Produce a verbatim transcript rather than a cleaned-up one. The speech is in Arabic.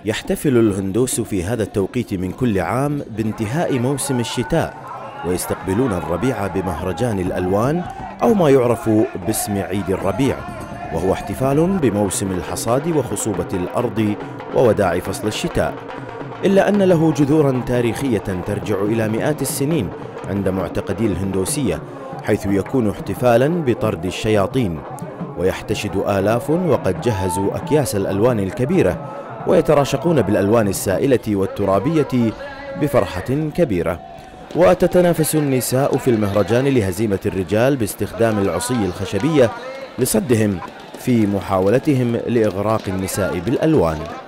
يحتفل الهندوس في هذا التوقيت من كل عام بانتهاء موسم الشتاء، ويستقبلون الربيع بمهرجان الألوان أو ما يعرف باسم عيد الربيع، وهو احتفال بموسم الحصاد وخصوبة الأرض ووداع فصل الشتاء، إلا أن له جذورا تاريخية ترجع إلى مئات السنين عند معتقدي الهندوسية، حيث يكون احتفالا بطرد الشياطين، ويحتشد آلاف وقد جهزوا أكياس الألوان الكبيرة، ويتراشقون بالألوان السائلة والترابية بفرحة كبيرة. وتتنافس النساء في المهرجان لهزيمة الرجال باستخدام العصي الخشبية لصدهم في محاولتهم لإغراق النساء بالألوان.